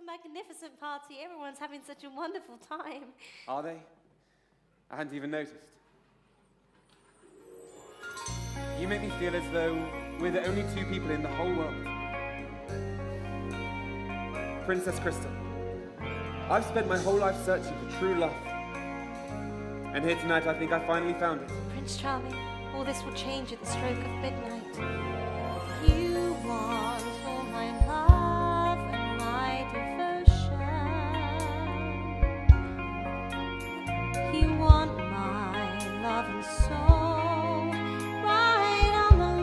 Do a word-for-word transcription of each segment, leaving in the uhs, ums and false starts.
magnificent party. Everyone's having such a wonderful time. Are they? I hadn't even noticed. You make me feel as though we're the only two people in the whole world. Princess Crystal, I've spent my whole life searching for true love. And here tonight I think I finally found it. Prince Charming, all this will change at the stroke of midnight. You want all my love and my devotion. You want my love and soul right on the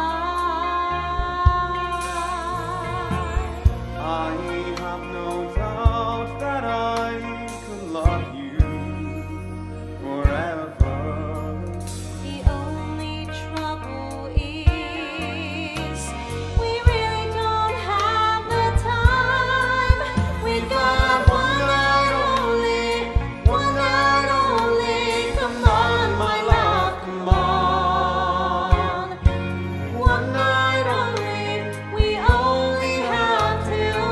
line. I have no doubt that I could love you forever. The only trouble is we really don't have the time. We got one night only, one night only. Come on, my love, come on. One night only, we only have till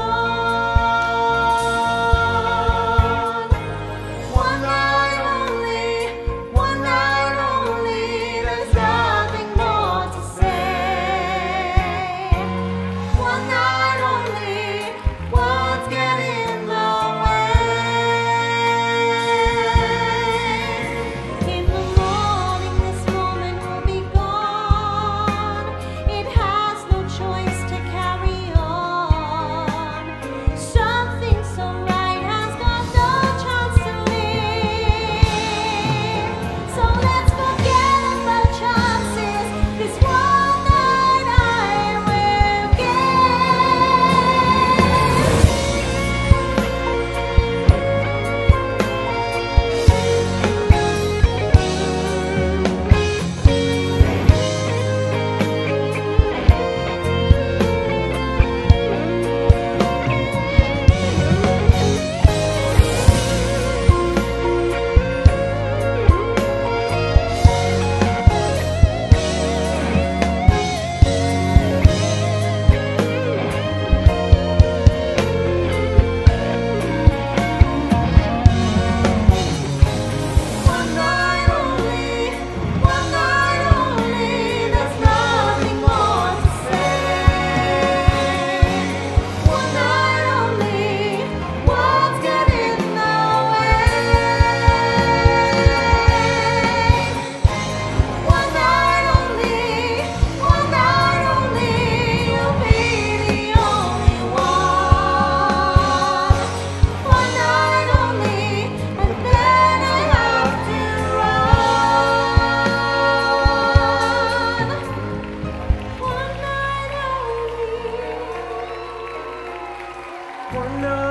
dawn. One night only, one night only. There's nothing more to say. One night only, words get in the way. In the morning, this moment will be gone. It has no choice to carry on. Something so right has got no chance to live. So let's forget about chances. This one night I will One night only, one night only. There's nothing more to say. One night only, words get in the way. One night only, one night only. You'll be the only one. One night only, and then I have to run. One night only. One night